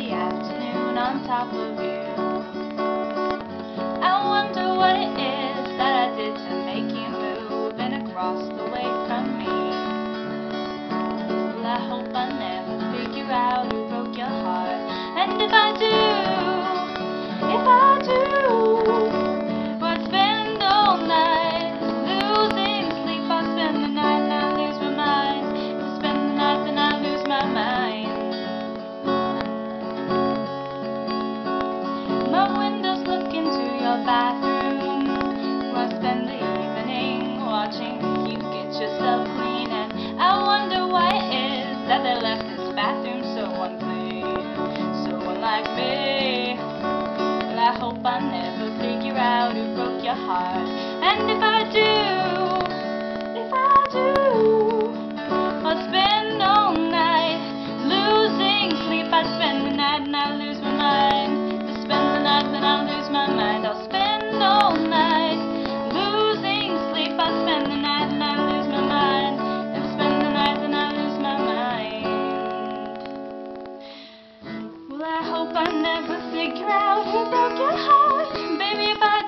the afternoon on top of you. I wonder what it is that I did to make you move and across the way from me. Well, I hope I never figure out who broke your heart. And if I do, well, I'd spend all night losing sleep. I'll spend the night and I lose my mind. If I spend the night then I lose my mind. My windows look into your bathroom, where I spend the evening watching you get yourself clean. And I wonder why it is that they left this bathroom so unclean, so unlike me. Well, I hope I never figure out who broke your heart. And if I do, I'll spend all night losing sleep. I spend the night and I lose my mind. If I spend the night then I lose my mind. I'll spend all night losing sleep. I spend the night and I lose my mind. If I spend the night then I lose my mind. Well, I hope I never figure out who broke your heart. Baby, if I